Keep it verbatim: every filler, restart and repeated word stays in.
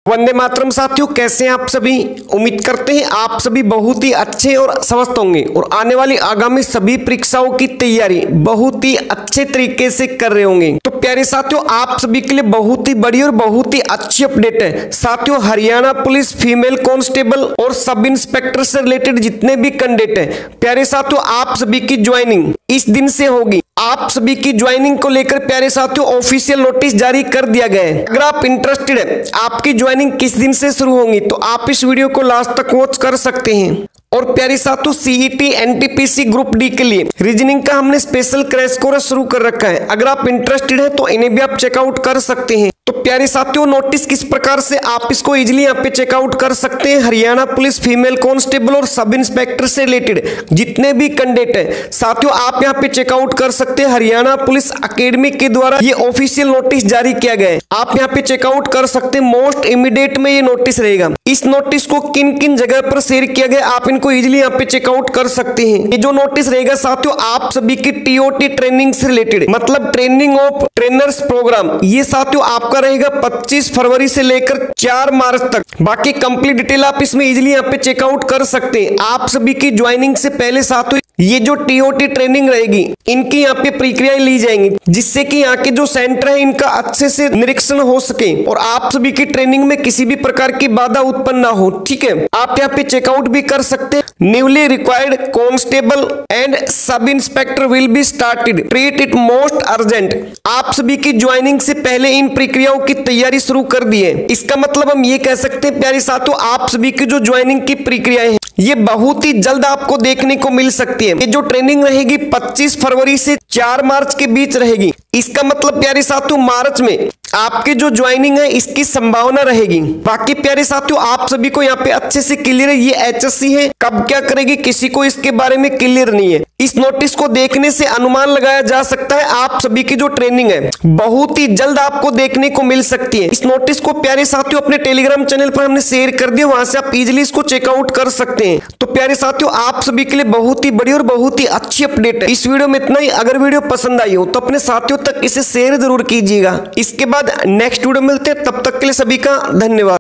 वंदे मातरम साथियों, कैसे हैं आप सभी। उम्मीद करते हैं आप सभी बहुत ही अच्छे और स्वस्थ होंगे और आने वाली आगामी सभी परीक्षाओं की तैयारी बहुत ही अच्छे तरीके से कर रहे होंगे। तो प्यारे साथियों, आप सभी के लिए बहुत ही बड़ी और बहुत ही अच्छी अपडेट है। साथियों, हरियाणा पुलिस फीमेल कांस्टेबल और सब इंस्पेक्टर से रिलेटेड जितने भी कैंडिडेट हैं, प्यारे साथियों, आप सभी की ज्वाइनिंग इस दिन से होगी। आप सभी की ज्वाइनिंग को लेकर प्यारे साथियों ऑफिशियल नोटिस जारी कर दिया गया है। अगर आप इंटरेस्टेड है आपकी ज्वाइनिंग किस दिन से शुरू होगी तो आप इस वीडियो को लास्ट तक वॉच कर सकते हैं। और प्यारे साथियों, सीईटी एनटीपीसी ग्रुप डी के लिए रीजनिंग का हमने स्पेशल क्रैश कोर्स शुरू कर रखा है। अगर आप इंटरेस्टेड है तो इन्हें भी आप चेकआउट कर सकते हैं। तो प्यारे साथियों, नोटिस किस प्रकार से आप इसको इजीली यहाँ पे चेकआउट कर सकते हैं। हरियाणा पुलिस फीमेल कांस्टेबल और सब इंस्पेक्टर से रिलेटेड जितने भी कैंडिडेट है साथियों, आप यहाँ पे चेकआउट कर सकते हैं। हरियाणा पुलिस अकेडमी के द्वारा ये ऑफिशियल नोटिस जारी किया गया है। आप यहाँ पे चेकआउट कर सकते हैं। मोस्ट इमीडिएट में ये नोटिस रहेगा। इस नोटिस को किन किन जगह पर शेयर किया गया आप इनको इजीली यहाँ पे चेकआउट कर सकते हैं। ये जो नोटिस रहेगा साथियों, आप सभी की टीओटी ट्रेनिंग से रिलेटेड मतलब ट्रेनिंग ऑफ ट्रेनर्स प्रोग्राम, ये साथियों आपका रहेगा पच्चीस फरवरी से लेकर चार मार्च तक। बाकी कंप्लीट डिटेल आप इसमें इजीली यहाँ पे चेकआउट कर सकते हैं। आप सभी की ज्वाइनिंग से पहले साथियों ये जो टीओटी ट्रेनिंग रहेगी इनकी यहाँ पे प्रक्रियाएं ली जाएंगी, जिससे कि यहाँ के जो सेंटर है इनका अच्छे से निरीक्षण हो सके और आप सभी की ट्रेनिंग में किसी भी प्रकार की बाधा उत्पन्न ना हो। ठीक है, आप यहाँ पे चेकआउट भी कर सकते हैं। Newly required constable and sub inspector will be started, treat it most urgent. आप सभी की ज्वाइनिंग से पहले इन प्रक्रियाओं की तैयारी शुरू कर दी है। इसका मतलब हम ये कह सकते हैं प्यारे साथियों, आप सभी की जो ज्वाइनिंग की प्रक्रियाएं हैं ये बहुत ही जल्द आपको देखने को मिल सकती है। ये जो ट्रेनिंग रहेगी पच्चीस फरवरी से चार मार्च के बीच रहेगी। इसका मतलब प्यारे साथियों मार्च में आपकी जो ज्वाइनिंग है इसकी संभावना रहेगी। बाकी प्यारे साथियों, आप सभी को यहाँ पे अच्छे से क्लियर है ये एचएससी है, कब क्या करेगी किसी को इसके बारे में क्लियर नहीं है। इस नोटिस को देखने से अनुमान लगाया जा सकता है आप सभी की जो ट्रेनिंग है बहुत ही जल्द आपको देखने को मिल सकती है। इस नोटिस को प्यारे साथियों अपने टेलीग्राम चैनल पर हमने शेयर कर दिया, वहां से आप इजिली इसको चेकआउट कर सकते हैं। तो प्यारे साथियों, आप सभी के लिए बहुत ही बड़ी और बहुत ही अच्छी अपडेट है। इस वीडियो में इतना ही। अगर वीडियो पसंद आई हो तो अपने साथियों तक इसे शेयर जरूर कीजिएगा। इसके बाद नेक्स्ट वीडियो मिलते हैं, तब तक के लिए सभी का धन्यवाद।